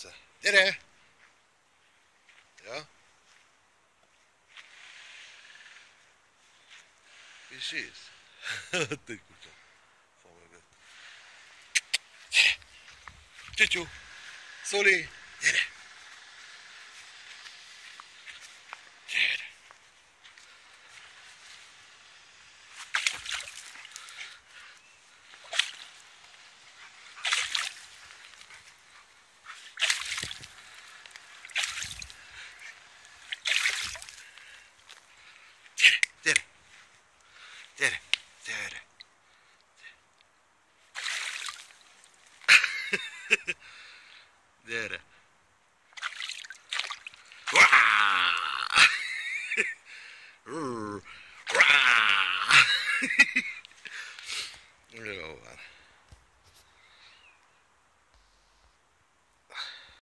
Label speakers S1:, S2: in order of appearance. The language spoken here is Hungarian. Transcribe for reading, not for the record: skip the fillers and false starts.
S1: Bence. Gyere! Ja? Mi sírsz? Ott egy kutya. Fa mögött. Gyere! Csütyú! Szoli! Gyere! Gyere! Gyere! Gyere! Gyere! Gyere!